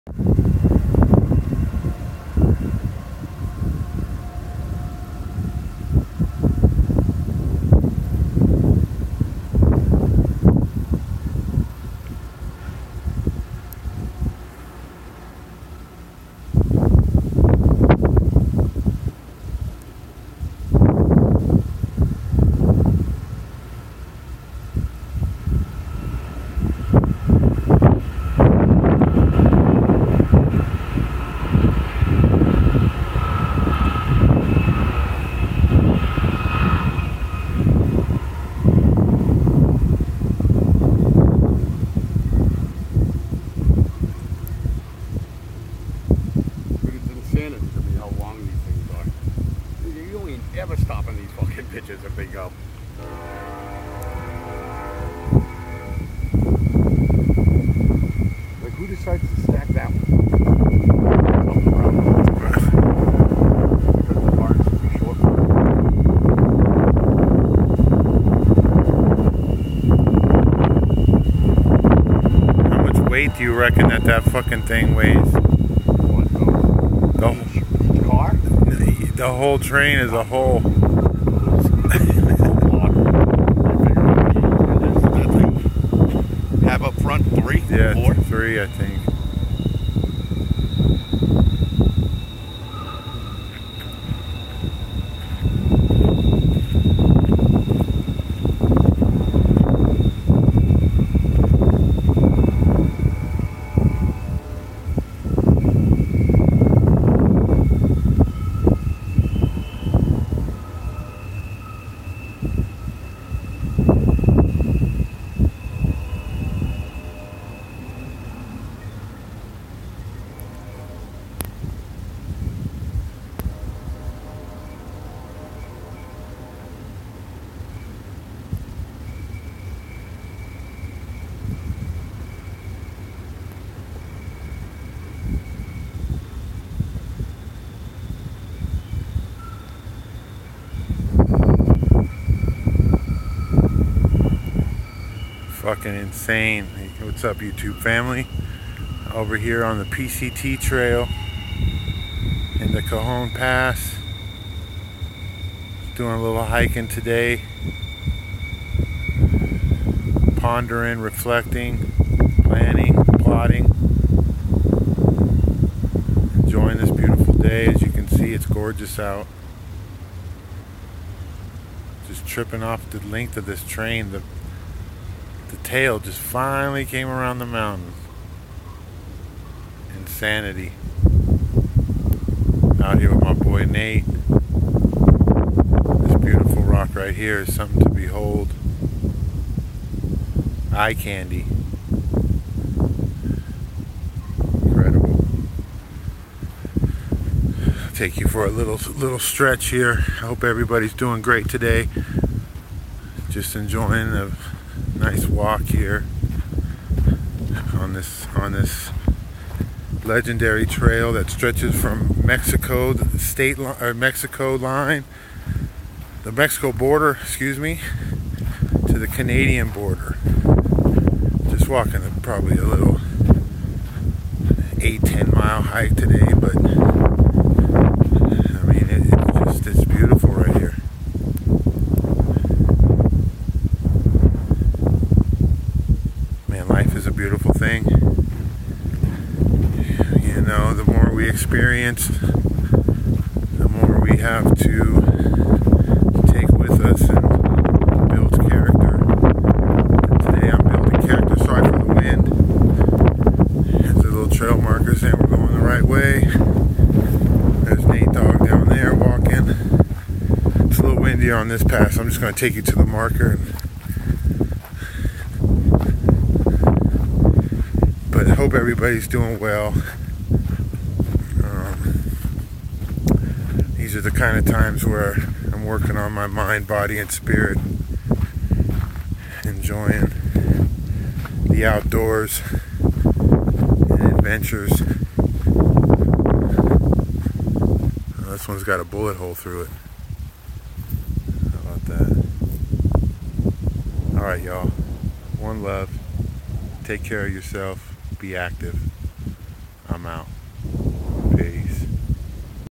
Ever stopping these fucking bitches if they go. Like, who decides to stack that one? Because the car is too short. How much weight do you reckon that fucking thing weighs? Each car? The whole train as a whole. Have up front 3? Yeah, 4? 3 I think. Fucking insane. What's up, YouTube family? Over here on the PCT Trail in the Cajon Pass. Doing a little hiking today. Pondering, reflecting, planning, plotting. Enjoying this beautiful day. As you can see, it's gorgeous out. Just tripping off the length of this train. The tail just finally came around the mountain. Insanity. Out here with my boy Nate. This beautiful rock right here is something to behold. Eye candy. Incredible. I'll take you for a little stretch here. I hope everybody's doing great today. Just enjoying the nice walk here on this legendary trail that stretches from Mexico, the state line, or Mexico line, the Mexico border, excuse me, to the Canadian border. Just walking probably a little 8-10 mile hike today, but I mean it's beautiful right here. Life is a beautiful thing. You know, the more we experience, the more we have to take with us and build character. And today I'm building character. Sorry for the wind. There's the little trail markers saying we're going the right way. There's Nate Dog down there walking. It's a little windier on this pass. I'm just going to take you to the marker. But I hope everybody's doing well. These are the kind of times where I'm working on my mind, body, and spirit. Enjoying the outdoors and adventures. This one's got a bullet hole through it. How about that? Alright, y'all. One love. Take care of yourself. Be active. I'm I'm out.